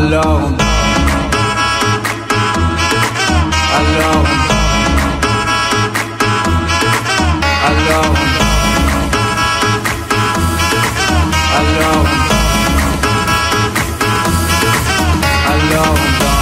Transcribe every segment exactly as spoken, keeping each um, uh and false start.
Alors, alors, alors, alors, alors,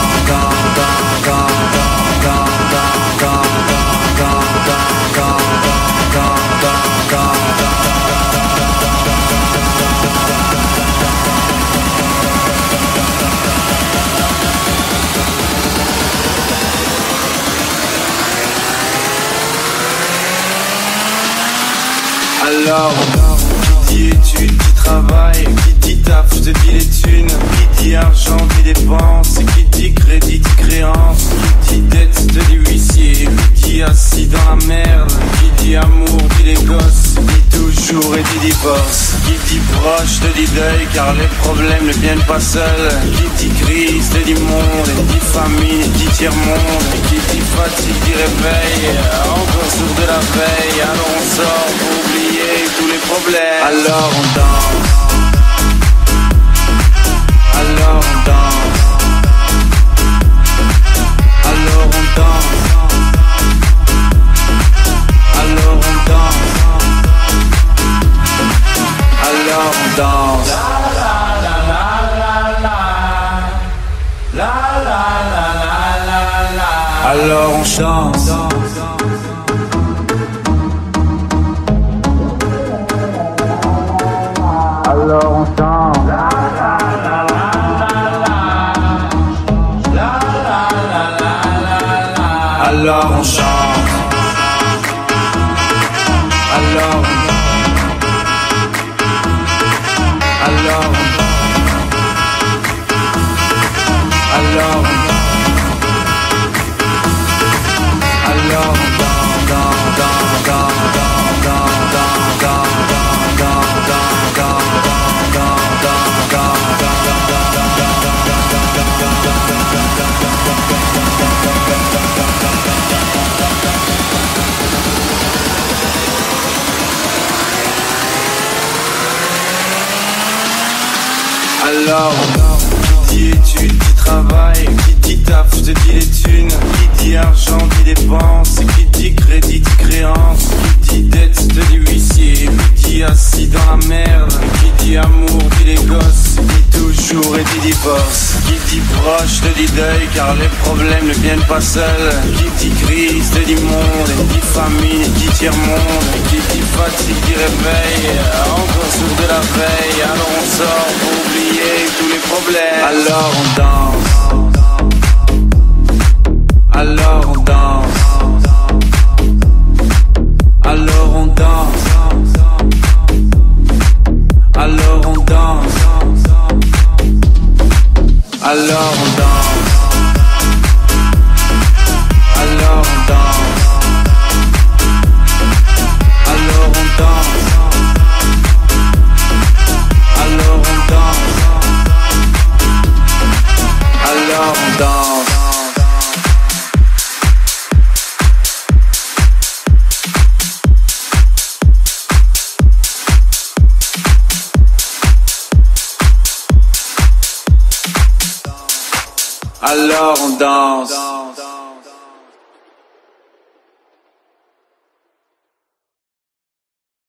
alors, qui dit études, qui travaille, qui dit taf, je te dis les thunes, qui dit argent, dit dépenses, qui dit crédit, dit créance, qui dit dette, te dit huissier, qui dit assis dans la merde, qui dit amour, dit les gosses, dit toujours et dit divorce, qui dit proche, te dit deuil, car les problèmes ne viennent pas seuls, qui dit crise, te dit monde, et dit famine, dit tiers-monde, qui dit fatigue, dit réveil, encore sourd de la veille, alors on sort pour oublier tous les problèmes. Alors on danse, alors on danse, alors on danse, alors on danse, alors on danse. Alors on chante. Alors on chante. Alors on chante. Alors Alors Alors Alors Alors, qui dit études, qui travaille, qui dit taf, je te dis les thunes, qui dit argent, dit dépenses, qui dit crédit, dit créance, qui dit dette, te dit huissier, qui dit assis dans la merde, qui dit amour, dit les gosses, dit toujours et dit divorce, qui dit proche, te dit deuil, car les problèmes ne viennent pas seuls, qui dit crise, te dit monde, et dit famine, et dit tiers-monde, qui dit fatigue, dit réveil, encore sourd de la veille, alors on sort pour oublier tous les problèmes. Alors on danse, alors on danse, alors on danse, alors on danse, alors on danse, alors on danse, alors on danse, alors on danse, alors on danse. Alors on danse.